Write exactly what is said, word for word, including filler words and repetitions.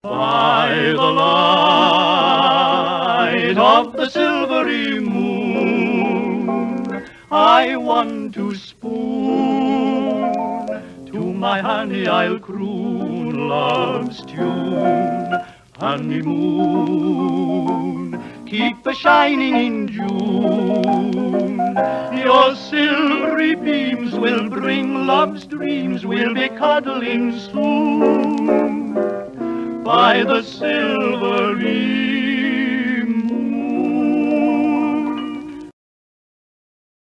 By the light of the silvery moon, I want to spoon. To my honey I'll croon love's tune. Honeymoon, keep a-shining in June. Your silvery beams will bring love's dreams. We'll be cuddling soon by the silvery